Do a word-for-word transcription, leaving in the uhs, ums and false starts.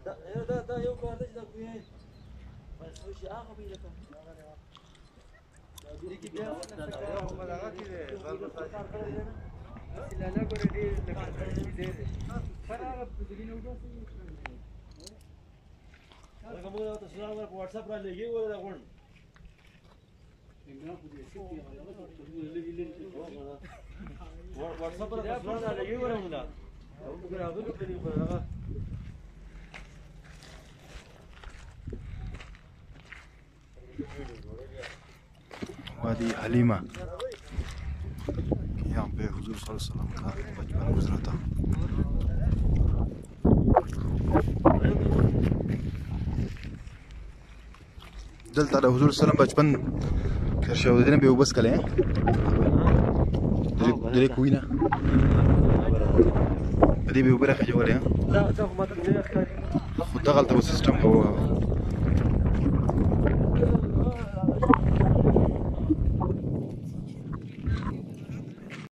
دا دا یو کار دی چې دا کوی بس وشي هغه به لکه دې کې بیا هم هغه کې غل کار کوي نه لاله ګورې دې لکه دې سره هغه په دې نه وځي هغه موږ تاسو راغله په واتس اپ را لګي و دا غون څنګه په دې چې هغه په دې لګي لګي واتس اپ را تاسو را لګي و موږ دا موږ راغلو په دې هغه وادی حلیمہ यहाँ पे हुजूर सल्लल्लाहु अलैहि वसल्लम का बचपन गुजरा था। دلته د حضور صلی الله علیه وسلم بچپن تیر شوی دی نه به وبس کله درې کوی نه دې به وبره خجولې دا دا خو ماته نه ښکاري خو دغلته سیستم او